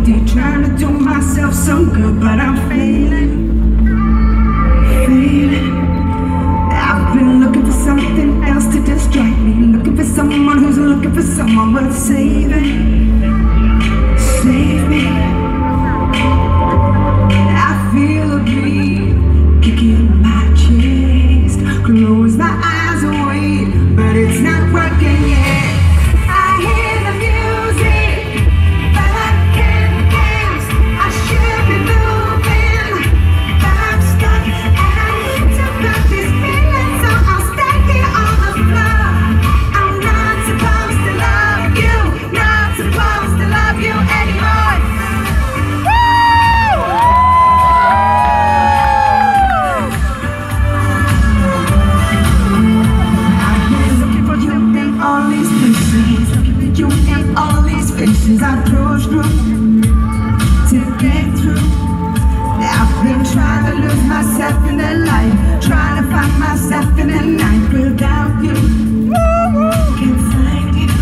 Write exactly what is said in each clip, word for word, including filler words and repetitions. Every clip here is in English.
deep, trying to do myself some good, but I'm failing, failing. I've been looking for something else to distract me, looking for someone who's looking for someone worth saving. Save me. I feel a bleed kicking my chest, close my eyes away, but it's not working yet. I hear the music, but I can't dance. I should be moving, but I'm stuck, and I need to block this feeling, so I'll stay here on the floor. I'm not supposed to love you, not supposed to love you anymore. All these places, looking at you in all these faces I push through to get through. I've been trying to lose myself in the light, trying to find myself in the night without you. Can't find you.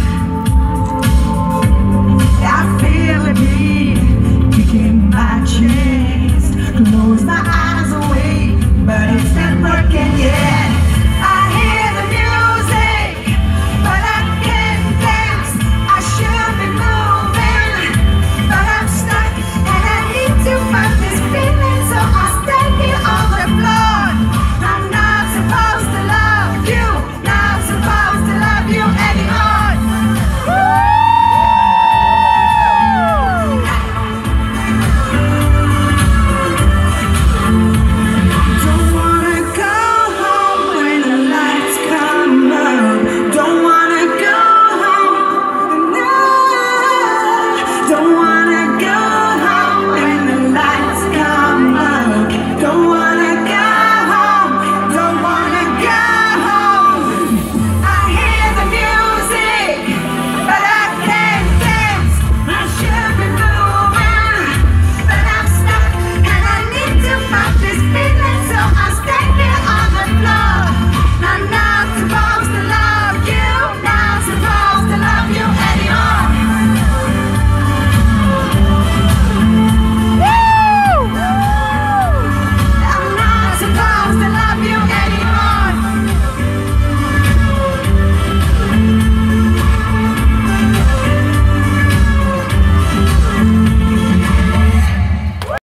I feel it bleed, kicking my chest, close my eyes away, but it's not working yet. I hear the music, but I can't dance. I should be moving, but I'm stuck, and I need to fight this feeling, so I stay here on the floor. I'm not supposed to love you,